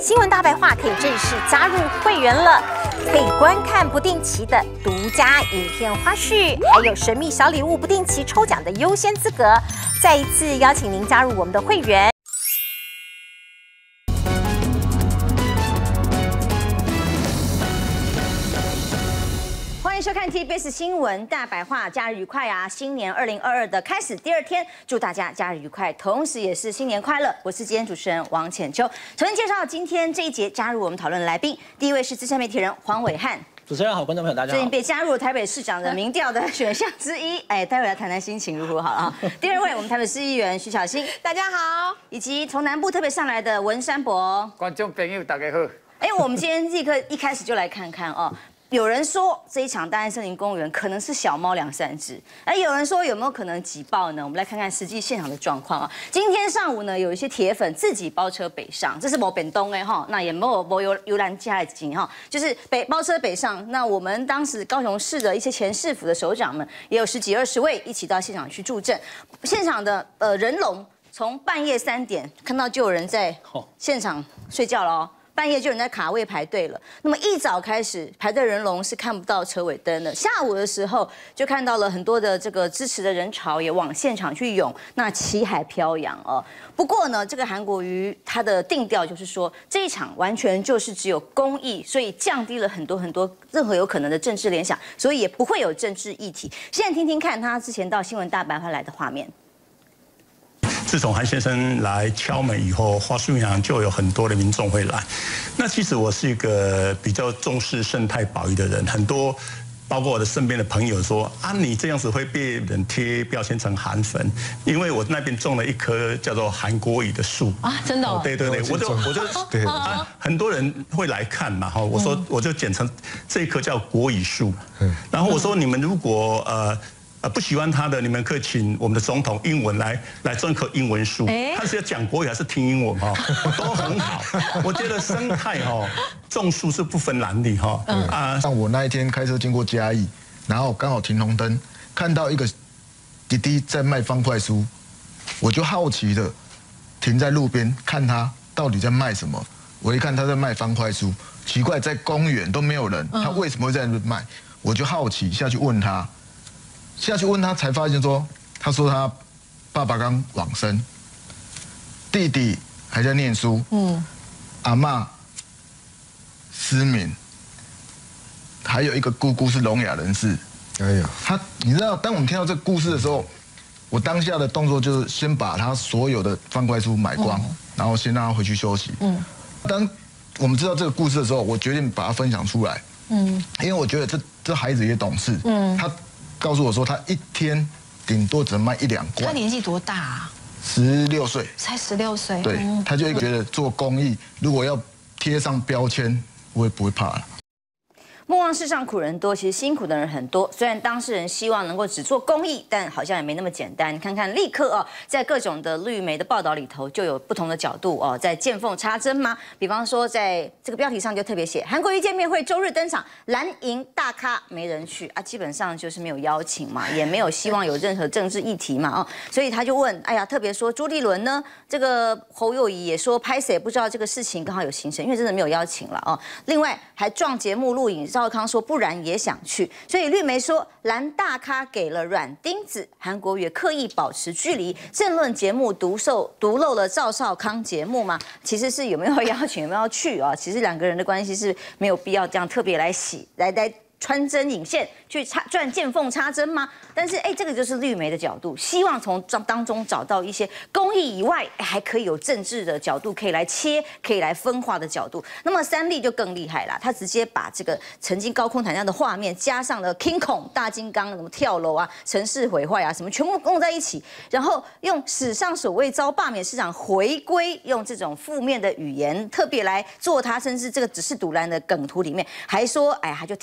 新闻大白话可以正式加入会员了，可以观看不定期的独家影片花絮，还有神秘小礼物不定期抽奖的优先资格。再一次邀请您加入我们的会员。 欢迎收看 TBS 新闻大白话，假日愉快啊！新年2022的开始第2天，祝大家假日愉快，同时也是新年快乐。我是今天主持人王浅秋。首先介绍今天这一节加入我们讨论的来宾，第一位是资深媒体人黄伟汉。 主持人好，观众朋友大家好。 最近被加入台北市长的民调的选项之一，哎，待会来谈谈心情如何好啊。第二位，我们台北市议员徐巧芯，大家好，以及从南部特别上来的文山伯。 观众朋友大家好。 哎，我们今天立刻一开始就来看看哦。 有人说这一场大安森林公园可能是小猫2、3只，哎，有人说有没有可能挤爆呢？我们来看看实际现场的状况啊。今天上午呢，有一些铁粉自己包车北上，这是某本东哎哈，那也没有游览加的景哈，就是包车北上。那我们当时高雄市的一些前市府的首长们，也有10几20位一起到现场去助阵，现场的人龙从半夜3点看到就有人在现场睡觉了哦。 半夜就有人在卡位排队了。那么一早开始排队人龙是看不到车尾灯的。下午的时候就看到了很多的这个支持的人潮也往现场去涌，那旗海飘扬哦。不过呢，这个韩国瑜他的定调就是说，这一场完全就是只有公益，所以降低了很多任何有可能的政治联想，所以也不会有政治议题。现在听听看他之前到新闻大白话来的画面。 自从韩先生来敲门以后，花树洋就有很多的民众会来。那其实我是一个比较重视生态保育的人，很多包括我的身边的朋友说啊，你这样子会被人贴标签成韩粉，因为我那边种了一棵叫做韩国语的树啊，真的、哦？对对对，我就对啊，很多人会来看嘛哈，我就简称这一棵叫国语树，然后我说你们如果不喜欢他的，你们可以请我们的总统英文来种一棵英文树。他是要讲国语还是听英文哈，都很好。我觉得生态哈，种树是不分蓝绿哈。 像我那一天开车经过嘉义，然后刚好停红灯，看到一个弟弟在卖方块酥，我就好奇的停在路边看他到底在卖什么。我一看他在卖方块酥，奇怪，在公园都没有人，他为什么会在那边卖？我就好奇下去问他。 下去问他，才发现说，他说他爸爸刚往生，弟弟还在念书，阿嬷失明，还有一个姑姑是聋哑人士。哎呀，你知道，当我们听到这个故事的时候，我当下的动作就是先把他所有的方块酥买光，然后先让他回去休息。当我们知道这个故事的时候，我决定把它分享出来。因为我觉得这孩子也懂事。他 告诉我说，他一天顶多只能卖1、2罐。 他年纪多大啊 ？16岁， 才16岁。 对，他就觉得做公益，如果要贴上标签，我也不会怕了。 莫忘世上苦人多，其实辛苦的人很多。虽然当事人希望能够只做公益，但好像也没那么简单。看看立刻哦，在各种的绿媒的报道里头，就有不同的角度哦，在见缝插针吗？比方说，在这个标题上就特别写韩国瑜见面会周日登场，蓝营大咖没人去啊，基本上就是没有邀请嘛，也没有希望有任何政治议题嘛哦，所以他就问，哎呀，特别说朱立伦呢，这个侯友宜也说拍谁不知道这个事情刚好有行程，因为真的没有邀请了哦。另外还撞节目录影。 赵康说，不然也想去，所以绿媒说蓝大咖给了软钉子，韩国瑜刻意保持距离。政论节目独漏了赵少康节目吗？其实是有没有邀请，有没有去啊？其实2个人的关系是没有必要这样特别来穿针引线去赚见缝插针吗？但是这个就是绿媒的角度，希望从当中找到一些公益以外，还可以有政治的角度可以来切，可以来分化的角度。那么3立就更厉害啦，他直接把这个曾经高空弹跳的画面加上了 King Kong 大金刚什么跳楼啊、城市毁坏啊什么，全部弄在一起，然后用史上首位遭罢免市长回归，用这种负面的语言特别来做他，甚至这个只是独蓝的梗图里面还说，他就跳下去。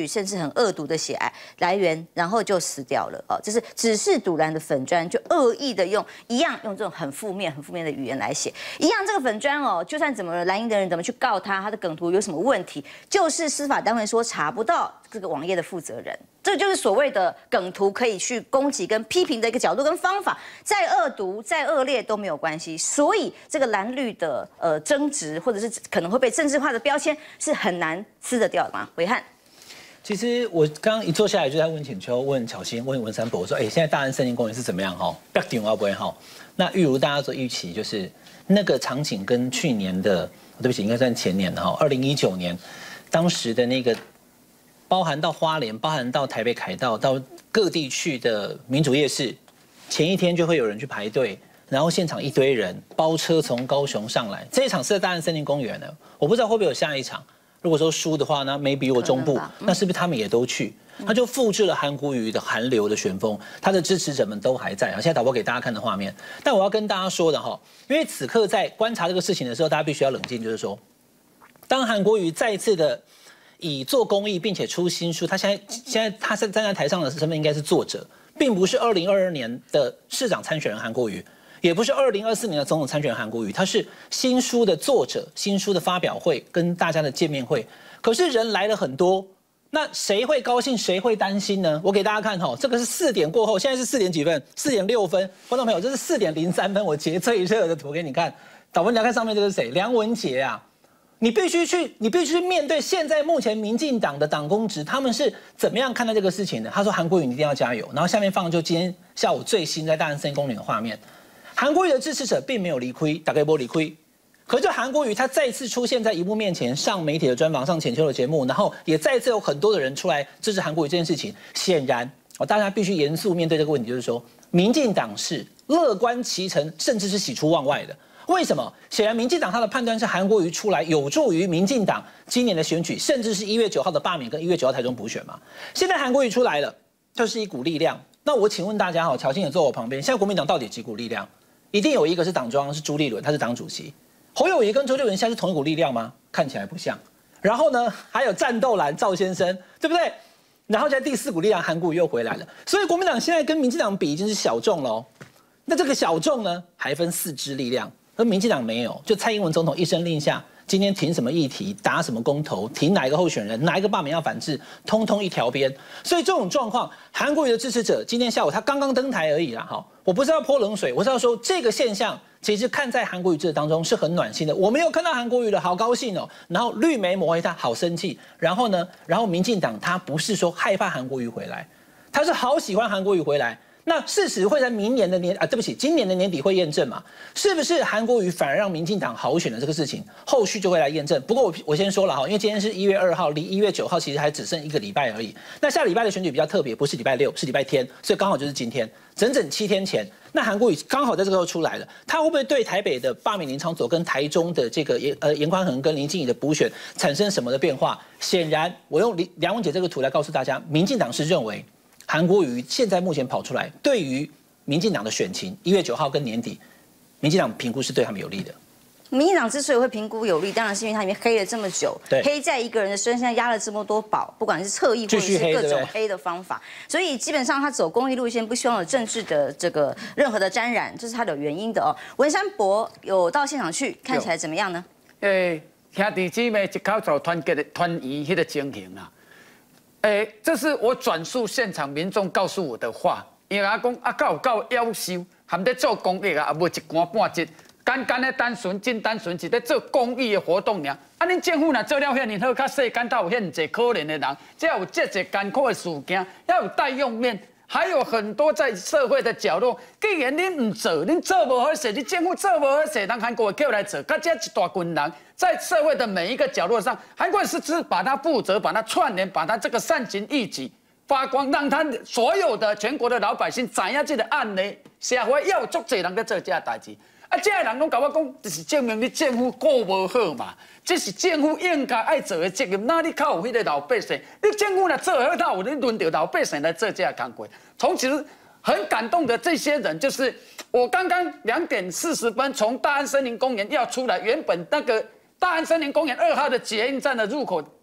取甚至很恶毒的血癌来源，然后就死掉了哦。这是只是堵拦的粉专，就恶意的用这种很负面的语言来写，一样这个粉专哦，就算怎么蓝营的人怎么去告他的梗图有什么问题，就是司法单位说查不到这个网页的负责人，这就是所谓的梗图可以去攻击跟批评的一个角度跟方法，再恶毒再恶劣都没有关系，所以这个蓝绿的争执或者是可能会被政治化的标签是很难撕得掉的嘛？暐瀚。 其实我刚刚一坐下来就在问浅秋、问巧芯、问文山博，我说：“现在大安森林公园是怎么样？哈，不要顶我不会哈。那预如大家所预期，就是那个场景跟去年的，对不起，应该算前年的哈，2019年，当时的那个包含到花莲、包含到台北凯道、到各地去的民主夜市，前一天就会有人去排队，然后现场一堆人包车从高雄上来。这一场是在大安森林公园的，我不知道会不会有下一场。”如果说输的话呢 ，maybe 我中部，那是不是他们也都去？他就复制了韩国瑜的韩流的旋风，他的支持者们都还在啊。现在导播给大家看的画面，但我要跟大家说的哈，因为此刻在观察这个事情的时候，大家必须要冷静，就是说，当韩国瑜再一次的以做公益并且出新书，他现在他是站在台上的身份应该是作者，并不是2022年的市长参选人韩国瑜。也不是2024年的总统参选人韩国瑜，他是新书的作者，新书的发表会跟大家的见面会。可是人来了很多，那谁会高兴，谁会担心呢？我给大家看哈，这个是4点过后，现在是4点几分，4点6分，观众朋友，这是4点03分，我截最热的图给你看。导播，你要看上面这个是谁？梁文杰啊，你必须去面对现在目前民进党的党公职，他们是怎么样看待这个事情的？他说韩国瑜你一定要加油，然后下面放就今天下午最新在大安森林公园的画面。韩国瑜的支持者并没有理亏，大概不理亏。可是韩国瑜他再次出现在荧幕面前，上媒体的专访，上浅秋的节目，然后也再次有很多的人出来支持韩国瑜这件事情。显然，大家必须严肃面对这个问题，就是说，民进党是乐观其成，甚至是喜出望外的。为什么？显然，民进党他的判断是韩国瑜出来有助于民进党今年的选举，甚至是1月9号的罢免跟1月9号台中补选嘛。现在韩国瑜出来了，就是一股力量。那我请问大家，巧芯也坐我旁边，现在国民党到底几股力量？一定有一个是党中央，是朱立伦，他是党主席。侯友宜跟周杰伦现在是同一股力量吗？看起来不像。然后呢，还有战斗蓝赵先生，对不对？然后在第4股力量韩国瑜又回来了。所以国民党现在跟民进党比已经是小众了哦。那这个小众呢，还分4支力量，而民进党没有。就蔡英文总统一声令下，今天停什么议题，打什么公投，停哪一个候选人，哪一个罢免要反制，通通一条边。所以这种状况，韩国瑜的支持者今天下午他刚刚登台而已啦，哈，我不是要泼冷水，我是要说这个现象其实看在韩国瑜这当中是很暖心的。我没有看到韩国瑜了，好高兴哦。然后绿媒抹黑他，好生气。然后呢，民进党他不是说害怕韩国瑜回来，他是好喜欢韩国瑜回来。那事实会在今年的年底会验证嘛？是不是韩国瑜反而让民进党好选的这个事情，后续就会来验证。不过我先说了哈，因为今天是1月2号，离1月9号其实还只剩1个礼拜而已。那下礼拜的选举比较特别，不是礼拜6，是礼拜天，所以刚好就是今天，整整7天前。那韩国瑜刚好在这个时候出来了，他会不会对台北的罢免林昶佐跟台中的这个严宽恒跟林静怡的补选产生什么的变化？显然，我用梁文杰这个图来告诉大家，民进党是认为。韩国瑜现在目前跑出来，对于民进党的选情，1月9号跟年底，民进党评估是对他们有利的。 民进党之所以会评估有利，当然是因为它里面黑了这么久，黑在一个人的身上压了这么多宝，不管是侧翼或者是各种黑的方法，所以基本上他走公益路线，不希望有政治的这个任何的沾染，这是他的原因的哦。文山博有到现场去，看起来怎么样呢？ 兄弟姊妹一口做团结的团圆迄个情形啊。这是我转述现场民众告诉我的话。因为我讲啊，有够夭寿，含在做公益啊，也无一竿半截，简单的单纯，真单纯是在做公益的活动尔。啊，恁政府若做了遐尼好，较世间头有遐济可怜的人，才有这济艰苦的事件，要有待用面。还有很多在社会的角落，既然恁唔做，恁做无好势，你政府做无好势，人韩国叫来做，甲这一大群人在社会的每一个角落上，韩国是把它负责，把它串联，把它这个善行义举发光，让他所有的全国的老百姓知影这个案例，社会要有足侪人在做这代志。啊，这个人拢甲我讲，就是证明你政府顾无好嘛。这是政府应该爱做的责任，哪里靠有迄个老百姓？你政府若做好，哪有你轮到老百姓来做这个工作？从此很感动的这些人，就是我刚刚2点40分从大安森林公园要出来，原本那个大安森林公园2号的捷运站的入口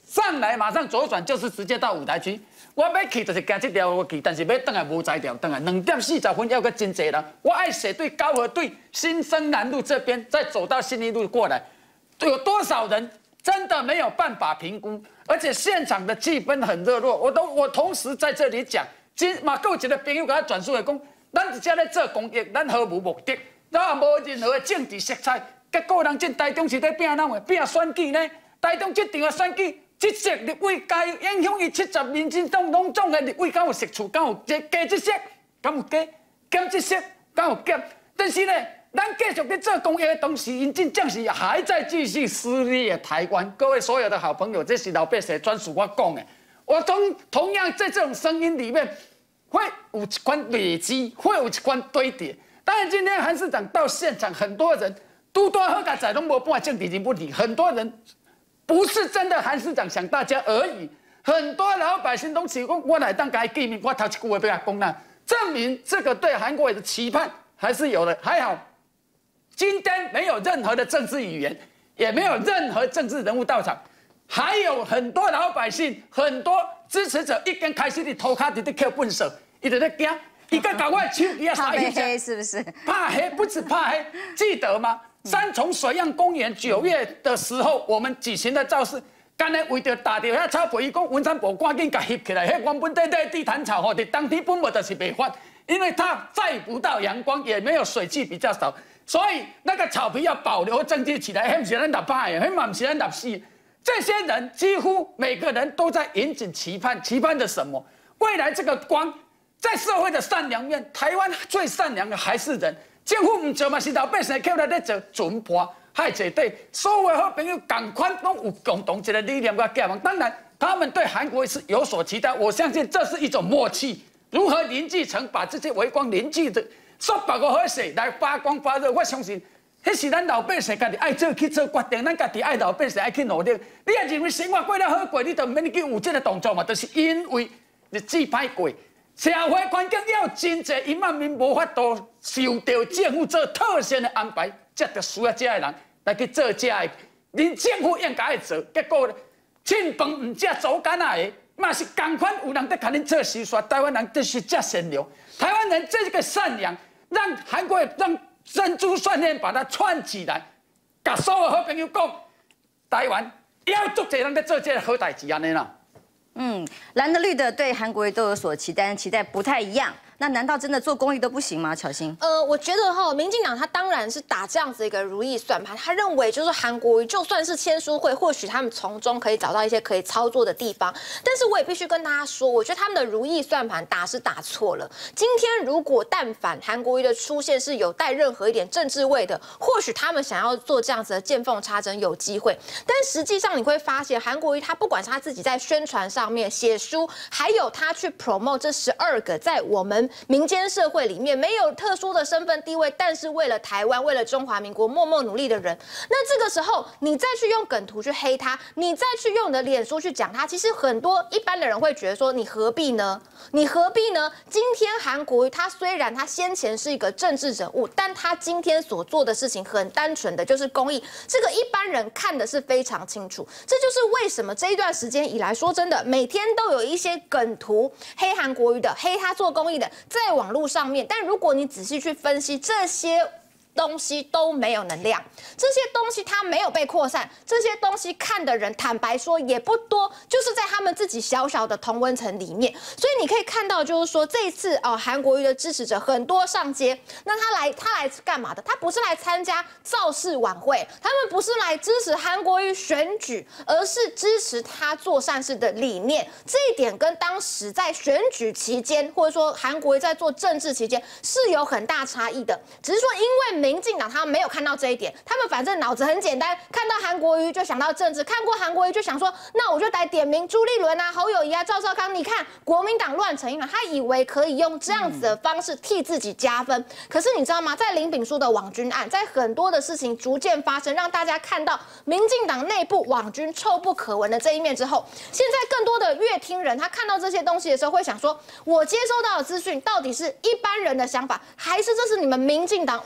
上来马上左转就是直接到舞台区。我要去就是行这条去，但是要等来无才调，等来2点40分要个真济人。我爱写对高和对新生南路这边，再走到信义路过来，有多少人真的没有办法评估，而且现场的气氛很热络。我同时在这里讲，马有一个朋友给他转述的讲，咱直接在做公益，咱毫无目的，咱也无任何的政治色彩。结果人这台中是在拼哪个拼选举呢？台中这场的选举。这些立委该影响伊70民进党拢总的立委，敢有食醋，敢有加这些，敢有加减这些，敢有减。但是呢，咱继续在做公益的同时，因真正是还在继续撕裂台湾。各位所有的好朋友，这是老百姓专属我讲的。我同样在这种声音里面，会有一款累积，会有一款堆叠。当然，今天韩市长到现场，很多人都多好个仔拢无半政治人物里，很多人。不是真的韩市长想大家而已，很多老百姓都起我来当该见面，我头一句话被他讲啦，证明这个对韩国瑜的期盼还是有的。还好，今天没有任何的政治语言，也没有任何政治人物到场，还有很多老百姓、很多支持者已经开始在涂骹在扣粪扫，伊就在惊，伊个搞我手伊要杀一下， 是不是？ 怕黑不止怕黑，记得吗？三重水漾公园9月的时候，我们举行的造势，刚才为着打掉遐草皮，伊讲文山部赶紧甲翕起来，迄原本在地毯草吼，伫当天本来就是袂发，因为它晒不到阳光，也没有水汽比较少，所以那个草皮要保留整洁起来，迄不是咱打怕的，迄嘛不是咱打死。这些人几乎每个人都在引颈期盼，期盼着什么？未来这个光，在社会的善良面，台湾最善良的还是人。政府唔做嘛，是老百姓靠来在做准判，害坐底。所有好朋友赶快都有共同一个理念跟寄望。当然，他们对韩国是有所期待，我相信这是一种默契。如何凝聚成把这些微光凝聚的100个好势来发光发热，我相信，迄是咱老百姓家己爱做去做决定，咱家己爱老百姓爱去努力。你也认为生活过得好过，你就免去有这个动作嘛，就是因为日子歹过。社会环境要真济1万民无法度受到政府做特殊的安排，才着需要这些人来去做这个。连政府应该做，结果呢，庆饭唔食走干那个，嘛是同款有人在甲恁做手术。台湾人就是这善良，台湾人这个善良，让韩国让珍珠项链把它串起来，甲所有好朋友讲，台湾要足济人在做这个好代志安尼啦。 蓝的绿的对韩国瑜都有所期待，期待不太一样。那难道真的做公益都不行吗？巧芯， 我觉得哈，民进党他当然是打这样子一个如意算盘，他认为就是韩国瑜就算是签书会，或许他们从中可以找到一些可以操作的地方。但是我也必须跟大家说，我觉得他们的如意算盘打是打错了。今天如果但凡韩国瑜的出现是有带任何一点政治味的，或许他们想要做这样子的见缝插针有机会。但实际上你会发现，韩国瑜他不管是他自己在宣传上面写书，还有他去 promote 这12个在我们民间社会里面没有特殊的身份地位，但是为了台湾、为了中华民国默默努力的人，那这个时候你再去用梗图去黑他，你再去用你的脸书去讲他，其实很多一般的人会觉得说，你何必呢？你何必呢？今天韩国瑜他虽然他先前是一个政治人物，但他今天所做的事情很单纯的就是公益，这个一般人看的是非常清楚。这就是为什么这一段时间以来，说真的，每天都有一些梗图黑韩国瑜的，黑他做公益的，在网络上面，但如果你仔细去分析这些东西都没有能量，这些东西它没有被扩散，这些东西看的人坦白说也不多，就是在他们自己小小的同温层里面。所以你可以看到，就是说这一次韩国瑜的支持者很多上街，那他来干嘛的？他不是来参加造势晚会，他们不是来支持韩国瑜选举，而是支持他做善事的理念。这一点跟当时在选举期间，或者说韩国瑜在做政治期间是有很大差异的。只是说因为民进党他们没有看到这一点，他们反正脑子很简单，看到韩国瑜就想到政治，看过韩国瑜就想说，那我就来点名朱立伦啊、侯友宜啊、赵少康。你看国民党乱成一团，他以为可以用这样子的方式替自己加分。可是你知道吗？在林秉樞的网军案，在很多的事情逐渐发生，让大家看到民进党内部网军臭不可闻的这一面之后，现在更多的乐听人，他看到这些东西的时候，会想说，我接收到的资讯到底是一般人的想法，还是这是你们民进党网军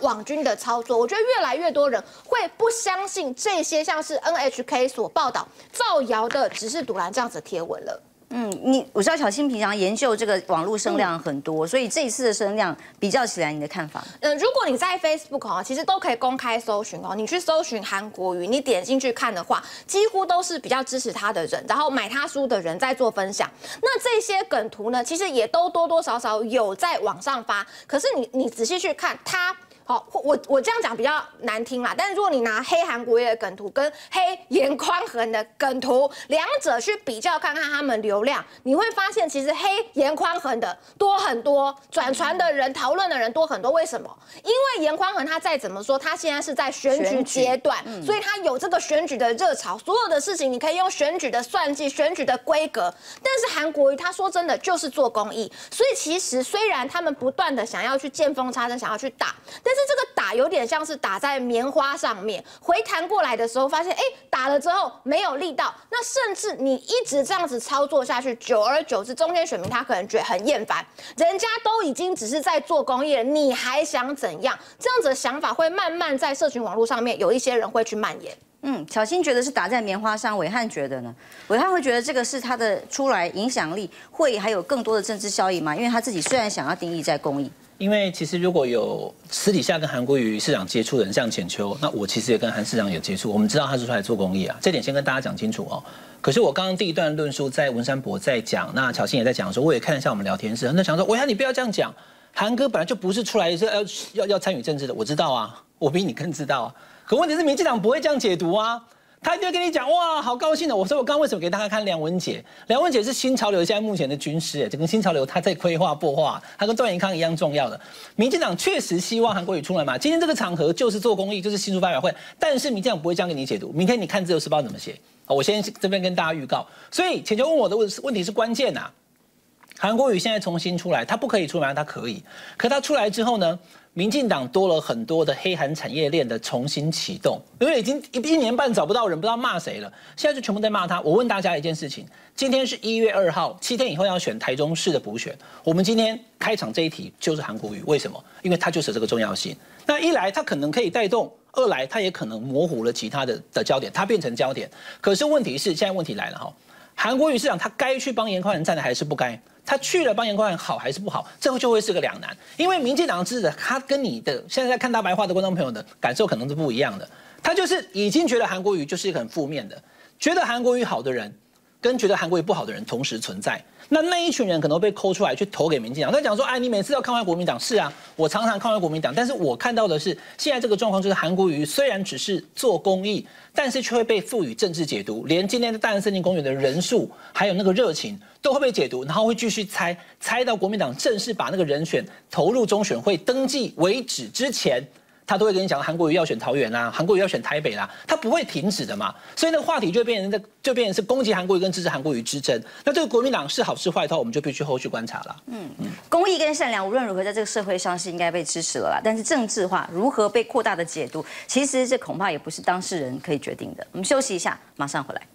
心的操作。我觉得越来越多人会不相信这些像是 NHK 所报道造谣的只是赌蓝这样子的贴文了。 我知道巧芯平常研究这个网络声量很多，所以这一次的声量比较起来，你的看法？ 如果你在 Facebook 哦，其实都可以公开搜寻哦，你去搜寻韩国瑜，你点进去看的话，几乎都是比较支持他的人，然后买他书的人在做分享。那这些梗图呢，其实也都多多少少有在网上发，可是你仔细去看他。好，我这样讲比较难听啦，但是如果你拿黑韩国瑜的梗图跟黑严宽恒的梗图，两者去比较看看他们流量，你会发现其实黑严宽恒的多很多，转传的人、讨论的人多很多。为什么？因为严宽恒他再怎么说，他现在是在选举阶段，所以他有这个选举的热潮，所有的事情你可以用选举的算计、选举的规格。但是韩国瑜他说真的就是做公益，所以其实虽然他们不断的想要去见缝插针，想要去打，但是这个打有点像是打在棉花上面，回弹过来的时候发现，打了之后没有力道，那甚至你一直这样子操作下去，久而久之，中间选民他可能觉得很厌烦，人家都已经只是在做公益了，你还想怎样？这样子的想法会慢慢在社群网络上面有一些人会去蔓延。 巧芯觉得是打在棉花上，暐瀚觉得呢？暐瀚会觉得这个是他的出来影响力会还有更多的政治效益吗？因为他自己虽然想要定义在公益。 因为其实如果有私底下跟韩国瑜市长接触的人，像浅秋，那我其实也跟韩市长有接触，我们知道他是出来做公益啊，这点先跟大家讲清楚哦。可是我刚刚第一段论述在文山博在讲，那巧芯也在讲的时候，我也看一下我们聊天室，很多人想说，暐瀚你不要这样讲，韩哥本来就不是出来是要参与政治的，我知道啊，我比你更知道啊。可问题是民进党不会这样解读啊。他一定会跟你讲，哇，好高兴的。我说我刚刚为什么给大家看梁文杰？梁文杰是新潮流现在目前的军师，整个新潮流他在规划擘画，他跟段延康一样重要的。民进党确实希望韩国瑜出来嘛，今天这个场合就是做公益，就是新书发表会，但是民进党不会这样给你解读。明天你看《自由时报》怎么写？我先这边跟大家预告。所以浅秋问我的问题是关键啊。韩国瑜现在重新出来，他不可以出来，他可以。可他出来之后呢？民进党多了很多的黑韩产业链的重新启动，因为已经1年半找不到人，不知道骂谁了，现在就全部在骂他。我问大家一件事情：今天是1月2号，7天以后要选台中市的补选，我们今天开场这一题就是韩国瑜，为什么？因为他就是这个重要性。那一来他可能可以带动，二来他也可能模糊了其他的焦点，他变成焦点。可是问题是，现在问题来了哈，韩国瑜市长他该去帮严宽恒站的还是不该？他去了帮严宽恒好还是不好？这就会是个两难，因为民进党的支持者他跟你的现在在看大白话的观众朋友的感受可能是不一样的。他就是已经觉得韩国瑜就是一个很负面的，觉得韩国瑜好的人跟觉得韩国瑜不好的人同时存在。那一群人可能被抠出来去投给民进党。他讲说，哎，你每次要看坏国民党，是啊，我常常看坏国民党，但是我看到的是现在这个状况就是韩国瑜虽然只是做公益，但是却会被赋予政治解读，连今天的大安森林公园的人数还有那个热情都会被解读，然后会继续猜到国民党正式把那个人选投入中选会登记为止之前。他都会跟你讲韩国瑜要选桃园啦，韩国瑜要选台北啦，他不会停止的嘛，所以那个话题就变成是攻击韩国瑜跟支持韩国瑜之争。那这个国民党是好是坏的话，我们就必须后续观察了。 公益跟善良无论如何在这个社会上是应该被支持了啦，但是政治化如何被扩大的解读，其实这恐怕也不是当事人可以决定的。我们休息一下，马上回来。